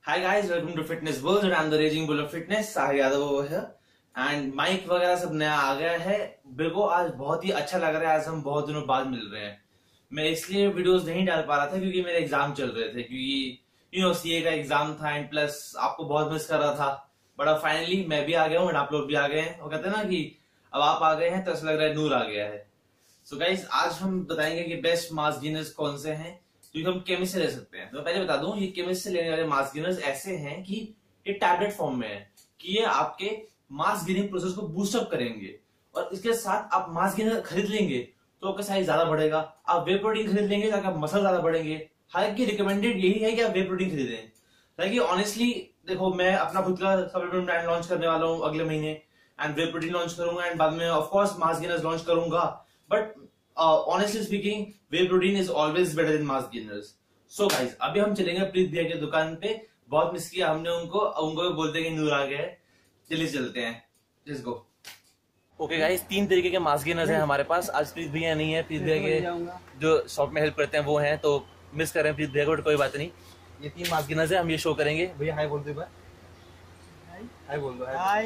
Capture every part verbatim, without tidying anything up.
Hi guys, welcome to Fitness World and I'm the Raging Bull of Fitness, Sahil Yadav over here. And mic वगैरह सब नया आ गया है। मेरे को आज बहुत ही अच्छा लग रहा है, आज हम बहुत दिनों बाद मिल रहे हैं। मैं इसलिए वीडियोस नहीं डाल पा रहा था क्योंकि मेरे एग्जाम चल रहे थे, क्योंकि यू नो सीए का एग्जाम था एंड प्लस आपको बहुत मिस कर रहा था। बट अब फाइनली मैं भी आ गया हूँ एंड आप लोग भी आ गए हैं। वो कहते हैं ना कि अब आप आ गए हैं तो ऐसा लग रहा है नूर आ गया है। सो so गाइज, आज हम बताएंगे कि बेस्ट मास गेनर्स कौन से हैं जो हम केमिस्ट से ले सकते हैं। तो मैं पहले बता दूं, ये केमिस्ट से लेने वाले मास गेनर्स ऐसे हैं कि ये टैबलेट फॉर्म में है कि ये आपके मास गेनिंग प्रोसेस को बूस्ट अप करेंगे और इसके साथ आप मास गेनर खरीद लेंगे तो आपका साइज ज्यादा बढ़ेगा। आप वे प्रोटीन खरीद लेंगे ताकि आप मसल ज्यादा बढ़ेंगे। हालांकि रिकमेंडेड यही है कि आप वे प्रोटीन खरीदें। हालांकि ऑनेस्टली देखो, मैं अपना खुद का सप्लीमेंट ब्रांड लॉन्च करने वाला हूँ अगले महीने एंड वे प्रोटीन लॉन्च करूंगा एंड बाद में of course mass gainers launch करूंगा। But honestly speaking, whey protein is always better than mass gainers. So guys, अभी हम चलेंगे प्रीत भैया की दुकान पे। बहुत मिस किया हमने उनको, उनको बोलते हैं कि नूर आ गया है। चलिए चलते हैं, लेट्स गो। ओके गाइस, तीन तरीके के मास गेनर्स हैं हमारे पास। आज प्रीत भैया नहीं है, प्रीत भैया के जो शॉप में हेल्प करते हैं वो हैं, तो मिस कर रहे हैं प्रीत भैया को, कोई बात नहीं। ये तीन मास गेनर्स हैं, हम ये शो करेंगे। भैया हाय बोल दो, हाय बोल दो, हाय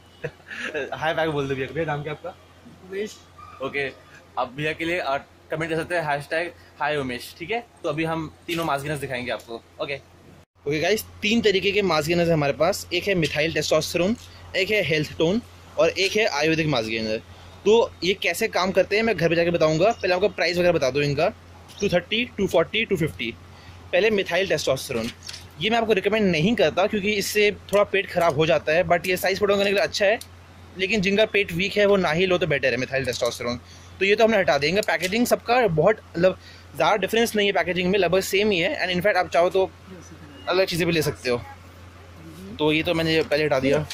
हाय बैक बोल दो भैया। भैया नाम क्या आपका? उमेश। ओके, आप भैया के लिए कमेंट कर सकते हैं हैशटैग हाय उमेश, ठीक है। तो अभी हम तीनों मास गेनर्स दिखाएंगे आपको। ओके ओके गाइस, तीन तरीके के मास गेनर्स हैं हमारे पास। एक है मिथाइल टेस्टोस्टेरोन, एक है हेल्थ टोन और एक है आयुर्वेदिक मास गेनर। तो ये कैसे काम करते हैं मैं घर पे जाके बताऊंगा। पहले आपको प्राइस वगैरह बता दूं इनका। Two thirty, two forty, two fifty. पहले मिथाइल टेस्टोस्टेरोन, ये मैं आपको रिकमेंड नहीं करता क्योंकि इससे थोड़ा पेट खराब हो जाता है। बट ये साइज फोटो करने के लिए अच्छा है, लेकिन जिनका पेट वीक है वो ना ही लो तो बेटर है मिथाइल टेस्टोस्टेरोन। तो ये तो हमने हटा देंगे। पैकेजिंग सबका बहुत मतलब ज़्यादा डिफरेंस नहीं है, पैकेजिंग में लगभग सेम ही है एंड इनफैक्ट आप चाहो तो अलग चीज़ें भी ले सकते हो। तो ये तो मैंने पहले हटा दिया।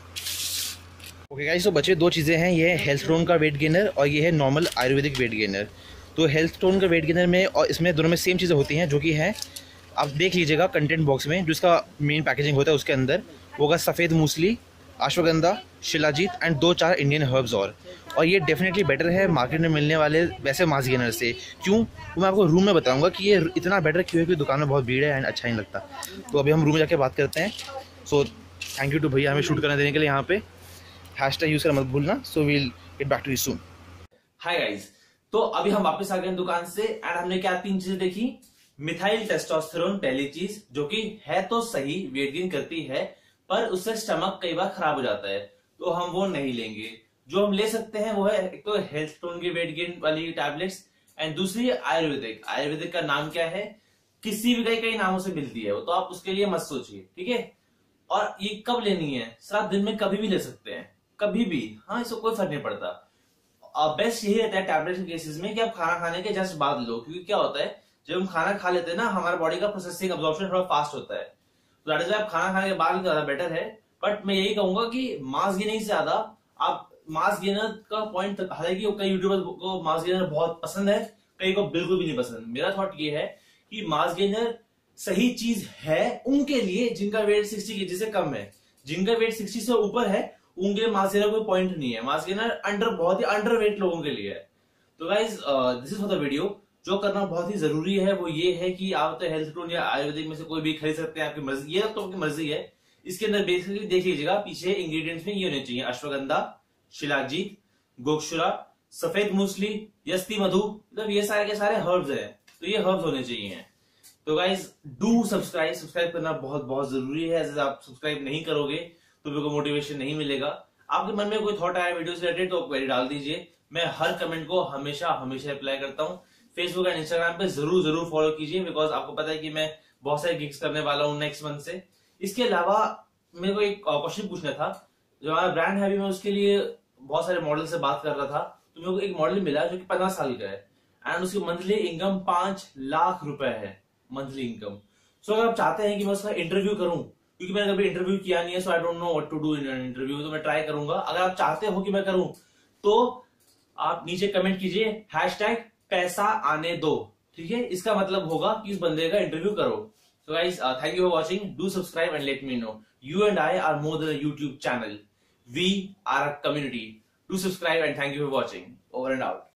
ओके गाइस, तो बचे दो चीज़ें हैं, ये है हेल्थ टोन का वेट गेनर और ये है नॉर्मल आयुर्वेदिक वेट गेनर। तो हेल्थ टोन का वेट गेनर में और इसमें दोनों में सेम चीज़ें होती हैं, जो कि है आप देख लीजिएगा कंटेंट बॉक्स में जो इसका मेन पैकेजिंग होता है उसके अंदर होगा सफ़ेद मूसली, अश्वगंधा, शिलाजीत एंड दो चार इंडियन हर्ब्स और और ये डेफिनेटली बेटर है मार्केट में मिलने वाले वैसे मास गेनर से। क्यों, वो मैं आपको रूम में बताऊंगा कि ये इतना बेटर क्यों है, क्योंकि दुकान में बहुत भीड़ है एंड अच्छा नहीं लगता। तो अभी हम रूम में जाके बात करते हैं। सो थैंक यू टू भैया हमें शूट करने देने के लिए यहाँ पे। हैशटैग यूज़ करना मत भूलना। So we'll get back to you soon. Hi guys, तो अभी हम वापस आ गए दुकान से एंड हमने क्या तीन चीजें देखी। मिथाइल टेस्टोस्टेरोन पहली चीज, जो कि है तो सही, वेट गेन करती है, पर उससे स्टमक कई बार खराब हो जाता है, तो हम वो नहीं लेंगे। जो हम ले सकते हैं वो है एक तो हेल्थ टोन की वेट गेन वाली टैबलेट्स एंड दूसरी आयुर्वेदिक। आयुर्वेदिक का नाम क्या है, किसी भी कई कई नामों से मिलती है वो, तो आप उसके लिए मत सोचिए, ठीक है। और ये कब लेनी है, सात दिन में कभी भी ले सकते हैं, कभी भी। हाँ, इसको कोई फर्क नहीं पड़ता। बेस्ट यही रहता है टैबलेट के केसेस में कि आप खाना खाने के जस्ट बाद लो, क्योंकि क्या होता है जब हम खाना खा लेते हैं ना, हमारे बॉडी का प्रोसेसिंग अब्जॉर्प्शन थोड़ा फास्ट होता है। तो दैट इज व्हाई आप खाना खाने के बाद ज्यादा बेटर है। बट मैं यही कहूंगा कि मास गेनिंग से ज्यादा आप मास गेनर का पॉइंट, हालांकि कई यूट्यूबर्स को मास गेनर बहुत पसंद है, कई को बिल्कुल भी नहीं पसंद। मेरा थॉट ये है कि मास गेनर सही चीज है उनके लिए जिनका वेट सिक्सटी केजी से कम है। जिनका वेट सिक्सटी से ऊपर है उनके लिए मास गेनर कोई पॉइंट नहीं है। मास गेनर अंडर बहुत ही अंडर वेट लोगों के लिए है। तो guys, this is for the video. जो करना बहुत ही जरूरी है वो ये है कि आप तो हेल्थ टोन या आयुर्वेदिक में से कोई भी खरीद सकते हैं, आपकी मर्जी, ये तो आपकी मर्जी है। इसके अंदर बेसिकली देख लीजिएगा पीछे इंग्रेडिएंट्स में ये होने चाहिए अश्वगंधा, शिलाजीत, गोक्षुरा, सफेद मूसली, यस्ती मधु, मतलब ये सारे के सारे हर्ब्स हैं, तो ये हर्ब्स होने चाहिए। तो गाइज डू सब्सक्राइब, सब्सक्राइब करना बहुत बहुत जरूरी है। अगर आप सब्सक्राइब नहीं करोगे तो मेरे को मोटिवेशन नहीं मिलेगा। आपके मन में कोई थॉट आया वीडियो से रिलेटेड तो क्वेरी डाल दीजिए, मैं हर कमेंट को हमेशा हमेशा रिप्लाई करता हूँ। फेसबुक एंड इंस्टाग्राम पे जरूर जरूर फॉलो कीजिए, बिकॉज आपको पता है कि मैं बहुत सारे गिग्स करने वाला हूँ नेक्स्ट मंथ से। इसके अलावा मेरे को एक क्वेश्चन पूछना था। जो हमारा ब्रांड है, अभी मैं उसके लिए बहुत सारे मॉडल से बात कर रहा था, तो मेरे को एक मॉडल मिला जो कि पंद्रह साल का है एंड उसकी मंथली इनकम पांच लाख रुपए है, मंथली इनकम। सो अगर आप चाहते हैं कि मैं उसका इंटरव्यू करूं, क्योंकि मैंने कभी इंटरव्यू किया नहीं है, so I don't know what to do in an interview, तो मैं ट्राई करूंगा। अगर आप चाहते हो कि मैं करूं तो आप नीचे कमेंट कीजिए हैशटैग पैसा आने दो, ठीक है। इसका मतलब होगा कि इस बंदे का इंटरव्यू करो। So guys, thank you for watching, do subscribe and let me know. You and I are more than a YouTube channel, we are a community. Do subscribe and thank you for watching. Over and out.